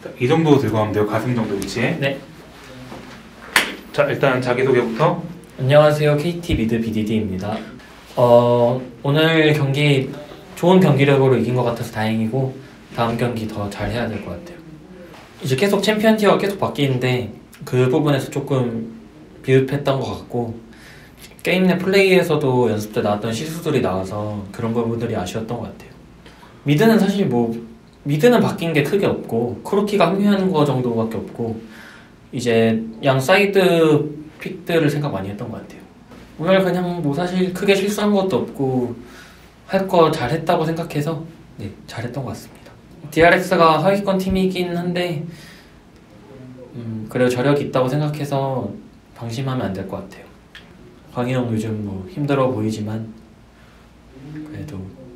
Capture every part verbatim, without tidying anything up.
이 정도 들고 가면 돼요. 가슴 정도 위치에. 네. 자, 일단 자기소개부터. 안녕하세요. 케이티 미드 비디디입니다. 어, 오늘 경기 좋은 경기력으로 이긴 것 같아서 다행이고 다음 경기 더 잘해야 될 것 같아요. 이제 계속 챔피언 티어가 계속 바뀌는데 그 부분에서 조금 비읍했던 것 같고 게임 내 플레이에서도 연습 때 나왔던 실수들이 나와서 그런 부분들이 아쉬웠던 것 같아요. 미드는 사실 뭐 미드는 바뀐 게 크게 없고 크로키가 합류하는 거 정도밖에 없고 이제 양 사이드 픽들을 생각 많이 했던 것 같아요. 오늘 그냥 뭐 사실 크게 실수한 것도 없고 할 거 잘했다고 생각해서 네, 잘했던 것 같습니다. 디알엑스가 하위권 팀이긴 한데 음, 그래도 저력이 있다고 생각해서 방심하면 안 될 것 같아요. 광희형 요즘 뭐 힘들어 보이지만 그래도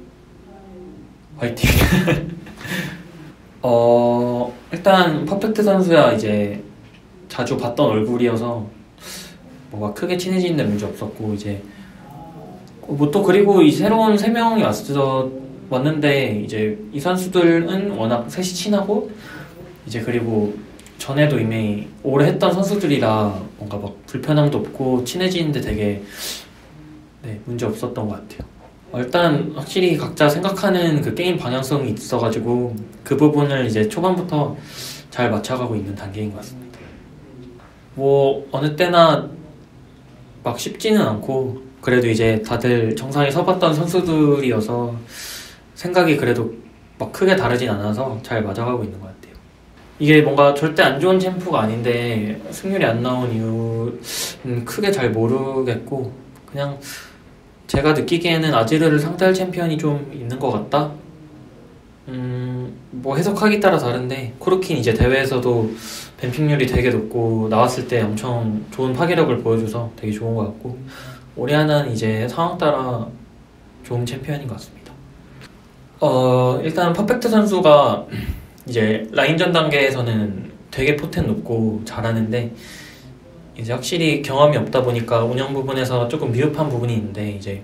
화이팅! 어, 일단 퍼펙트 선수야 이제 자주 봤던 얼굴이어서 뭐가 크게 친해지는 데 문제 없었고 이제 뭐 또 그리고 이 새로운 세 명이 왔어 왔는데 이제 이 선수들은 워낙 셋이 친하고 이제 그리고 전에도 이미 오래 했던 선수들이라 뭔가 막 불편함도 없고 친해지는데 되게 네, 문제 없었던 것 같아요. 어, 일단 확실히 각자 생각하는 그 게임 방향성이 있어가지고 그 부분을 이제 초반부터 잘 맞춰가고 있는 단계인 것 같습니다. 뭐 어느 때나 막 쉽지는 않고 그래도 이제 다들 정상에 서봤던 선수들이어서 생각이 그래도 막 크게 다르진 않아서 잘 맞아가고 있는 것 같아요. 이게 뭔가 절대 안 좋은 챔프가 아닌데 승률이 안 나온 이유는 크게 잘 모르겠고 그냥 제가 느끼기에는 아지르를 상대할 챔피언이 좀 있는 것 같다? 음, 뭐 해석하기 따라 다른데 코르킨 이제 대회에서도 뱀픽률이 되게 높고 나왔을 때 엄청 좋은 파괴력을 보여줘서 되게 좋은 것 같고 오리아나는 이제 상황 따라 좋은 챔피언인 것 같습니다. 어, 일단 퍼펙트 선수가 이제 라인전 단계에서는 되게 포텐 높고 잘하는데 이제 확실히 경험이 없다 보니까 운영 부분에서 조금 미흡한 부분이 있는데 이제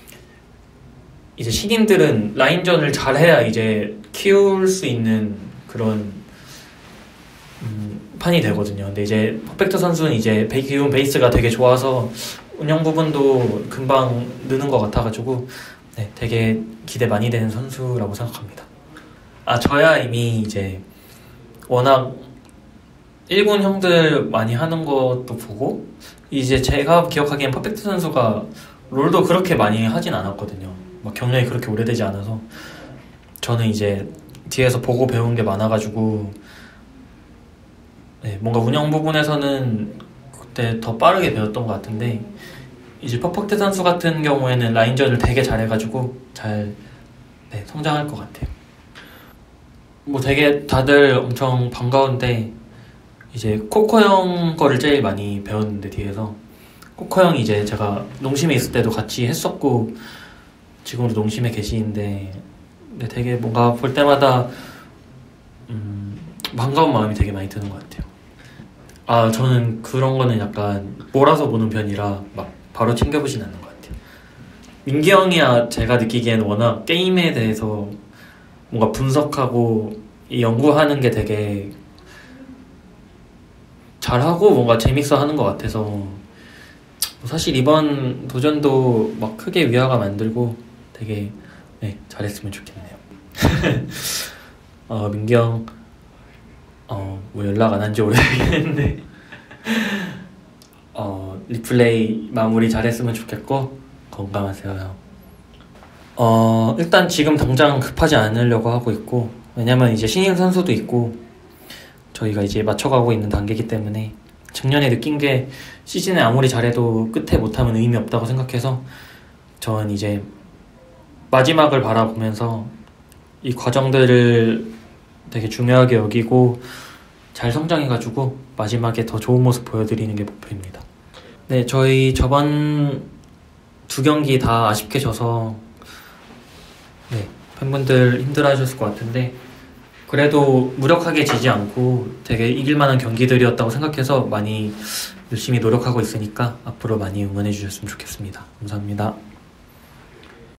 이제 신인들은 라인전을 잘해야 이제 키울 수 있는 그런 음, 판이 되거든요. 근데 이제 퍼펙트 선수는 이제 베, 기본 베이스가 되게 좋아서 운영 부분도 금방 느는 것 같아가지고 네, 되게 기대 많이 되는 선수라고 생각합니다. 아 저야 이미 이제 워낙 일군 형들 많이 하는 것도 보고 이제 제가 기억하기엔 퍼펙트 선수가 롤도 그렇게 많이 하진 않았거든요. 막 경력이 그렇게 오래되지 않아서 저는 이제 뒤에서 보고 배운 게 많아가지고 네, 뭔가 운영 부분에서는 그때 더 빠르게 배웠던 것 같은데 이제 퍼펙트 선수 같은 경우에는 라인전을 되게 잘해가지고 잘 네, 성장할 것 같아요. 뭐 되게 다들 엄청 반가운데 이제 코코 형 거를 제일 많이 배웠는데 뒤에서 코코 형이 이제 제가 농심에 있을 때도 같이 했었고 지금도 농심에 계시는데 근데 되게 뭔가 볼 때마다 음, 반가운 마음이 되게 많이 드는 것 같아요. 아 저는 그런 거는 약간 몰아서 보는 편이라 막 바로 챙겨보진 않는 것 같아요. 민기 형이야 제가 느끼기에는 워낙 게임에 대해서 뭔가 분석하고 연구하는 게 되게 잘하고 뭔가 재밌어 하는 것 같아서 사실 이번 도전도 막 크게 위화감 안 들고 되게 네, 잘했으면 좋겠네요. 어, 민기 형 어, 뭐 연락 안 한 지 오래되긴 했는데 어, 리플레이 마무리 잘했으면 좋겠고 건강하세요 형. 어, 일단 지금 당장 급하지 않으려고 하고 있고 왜냐면 이제 신인 선수도 있고 저희가 이제 맞춰가고 있는 단계이기 때문에 작년에 느낀 게 시즌에 아무리 잘해도 끝에 못하면 의미 없다고 생각해서 저는 이제 마지막을 바라보면서 이 과정들을 되게 중요하게 여기고 잘 성장해가지고 마지막에 더 좋은 모습 보여드리는 게 목표입니다. 네, 저희 저번 두 경기 다 아쉽게 져서 네, 팬분들 힘들어하셨을 것 같은데 그래도 무력하게 지지 않고 되게 이길만한 경기들이었다고 생각해서 많이 열심히 노력하고 있으니까 앞으로 많이 응원해 주셨으면 좋겠습니다. 감사합니다.